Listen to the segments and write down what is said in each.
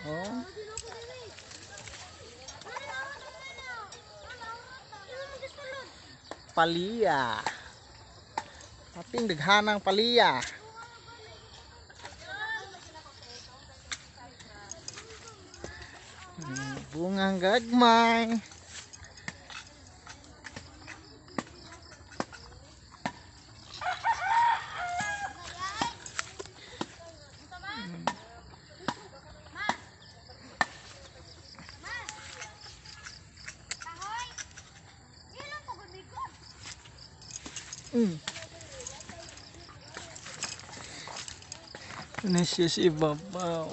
Oh. Palaya. Ating daghanang palaya. Bungang gagmay. Ini si babaw.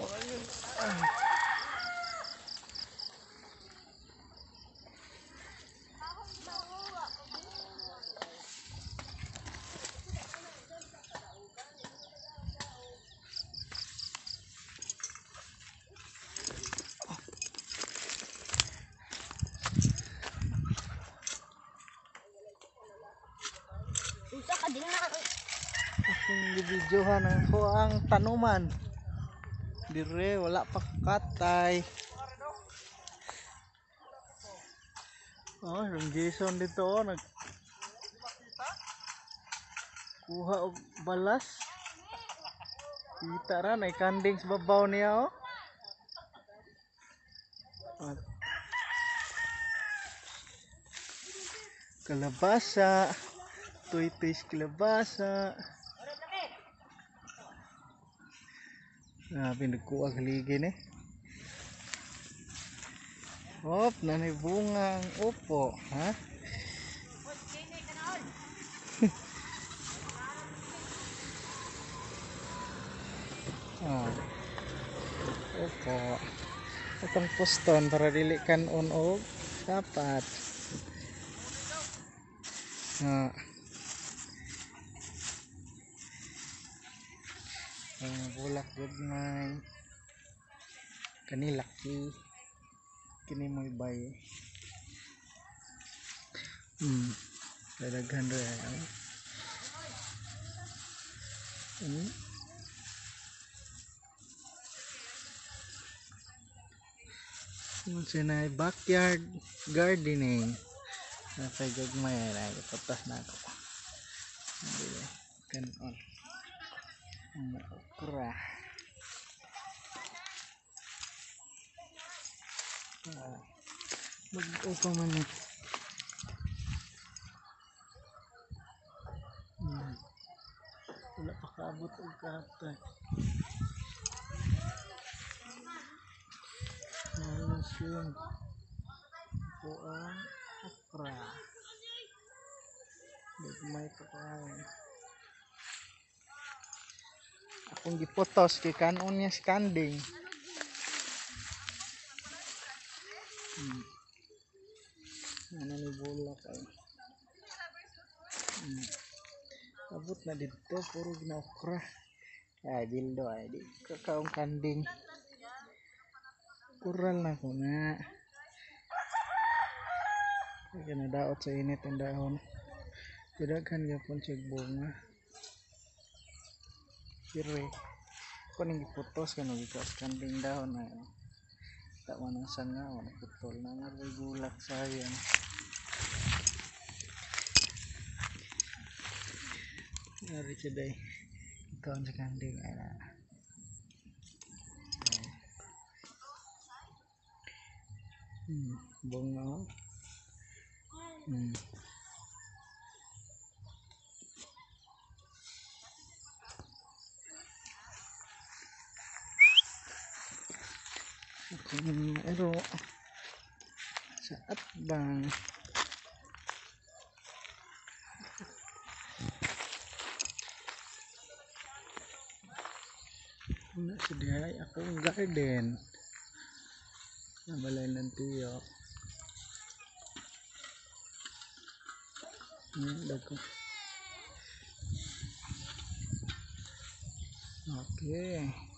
Akong gibidyohan ako ang tanuman. Dire wala pa katay. Oh, yung Jason dito nag kuha og balas. Kita ra na kanding sa babaw niya oh. At kalabasa, tuy-tuys kalabasa. Pinagkuha kaligin eh. Hop, nanay bungang upo, ha? Opo. Itong poston para dili kanon og dapat. Bulak gud may kanilaki kini mo ibay. Daghan ra. Sinay backyard gardening. Nasa gagmay na ipatas na ako. Kanon. Okra. Mag-upa man eh. Wala pa kaabot o katay. Halos yun. Ito ang okra. May pakain. Akong gipotos kay kanon niya skanding. Ano ni bulak ay. Abot na dito puro ginaokra. Ay dildo ay di kakaong kanding. Kural na ko na. Kaya nadaot sa init ang dahon. Tidaghan gapon siya bunga. Sire. Kung nang iputos ka nang ikaw kanding dahon na. Tawa ng sanga o naputol na nagulak sa yan. Nari siya day. Ikaw sa kanding ay na. Bunga o. Ero sa atbang na siya akong garden na balay ng tiyo. Dako. Okay.